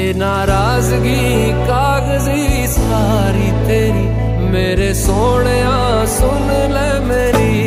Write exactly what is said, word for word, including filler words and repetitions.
नाराजगी कागजी सारी तेरी, मेरे सोने सुन ले मेरी